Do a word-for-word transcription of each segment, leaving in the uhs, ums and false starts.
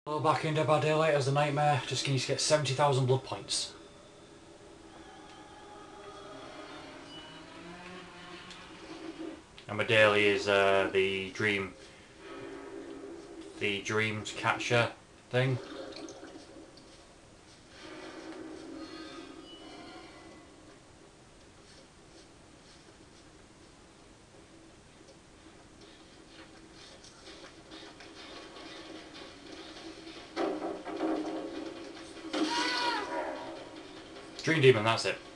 Hello, back in Dead by Daylight as the Nightmare. Just need to get seventy thousand blood points. And my daily is uh, the dream, the dreams catcher thing. Dream Demon, that's it.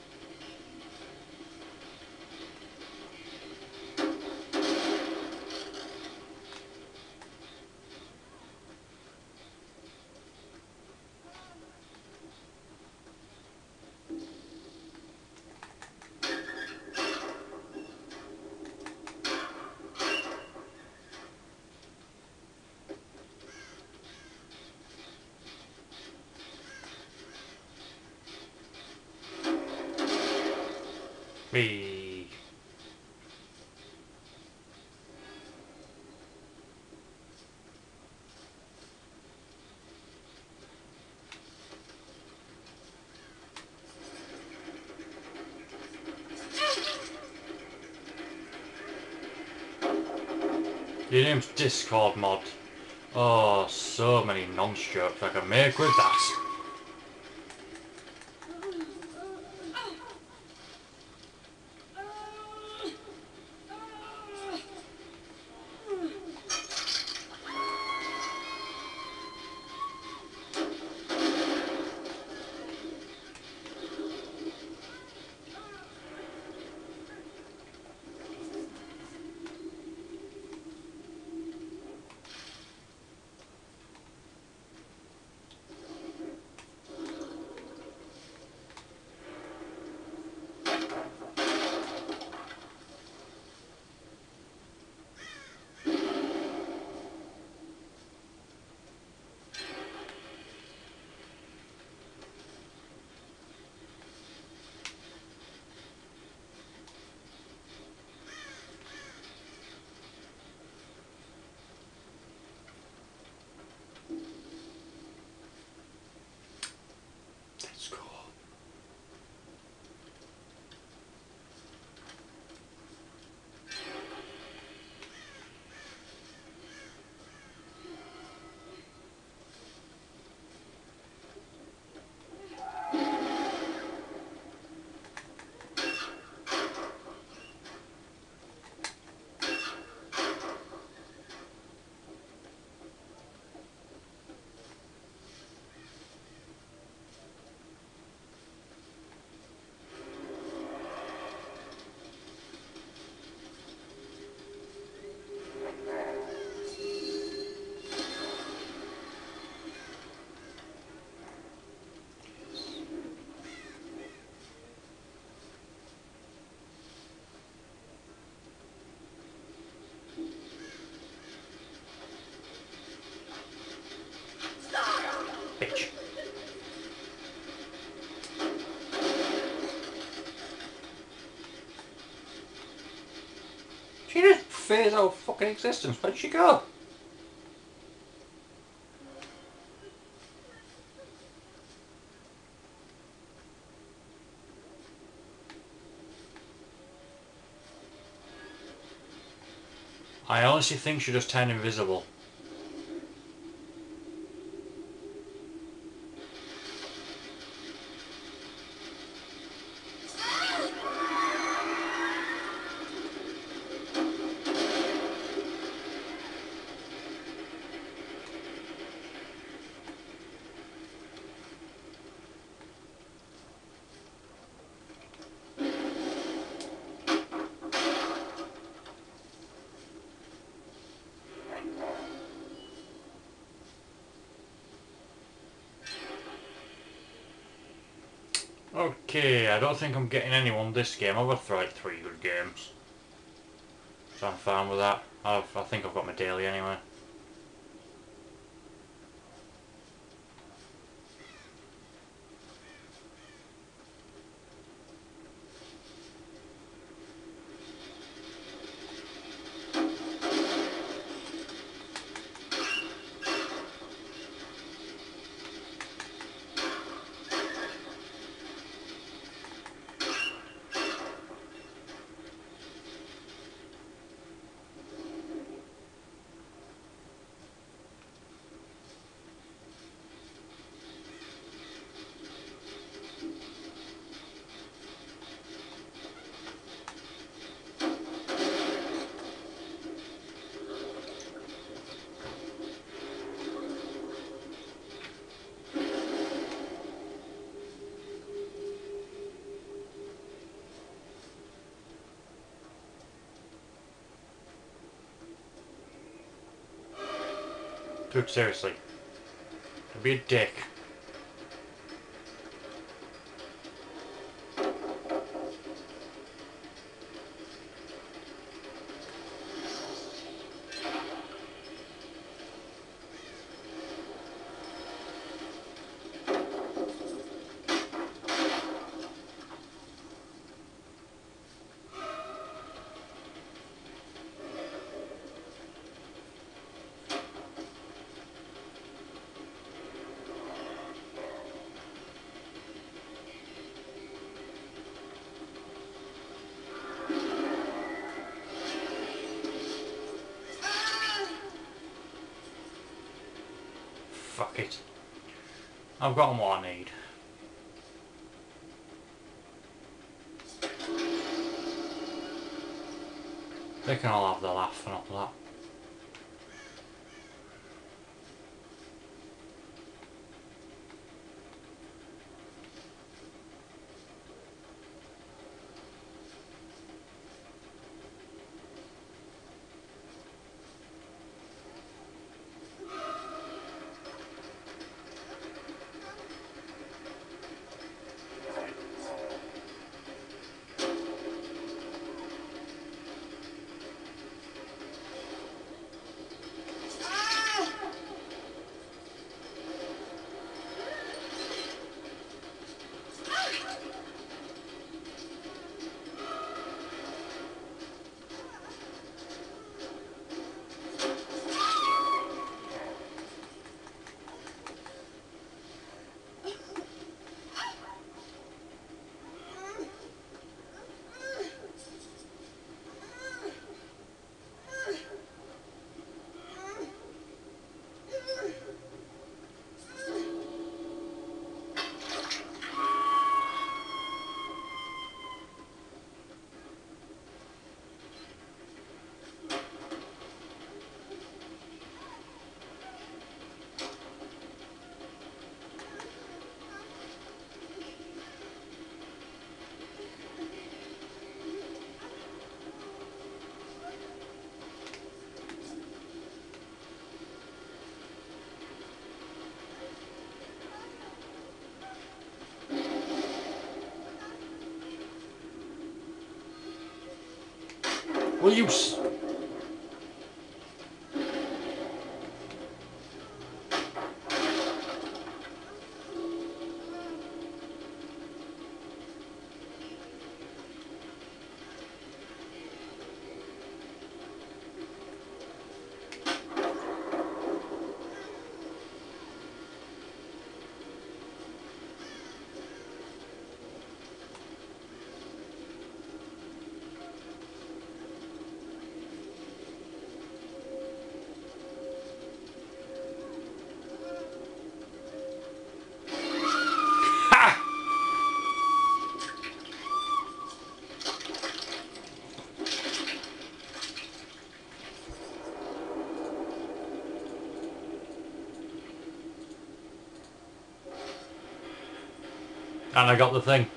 Me. Your name's Discord mod. Oh, so many nonce jokes I can make with that. Let's go. Bitch. She just phased out of fucking existence. Where'd she go? I honestly think she just turned invisible. Okay, I don't think I'm getting anyone this game. I've had like three good games, so I'm fine with that. I've, I think I've got my daily anyway. Dude, seriously. Don't be a dick. Fuck it. I've gotten what I need. They can all have their laugh and all that. Will you s- And I got the thing.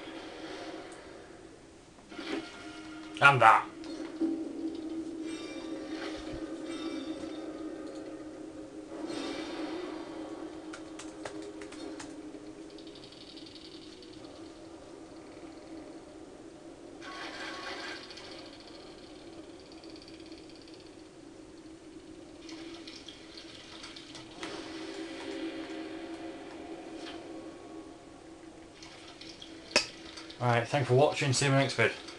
And that. Alright, thanks for watching, see you in the next vid.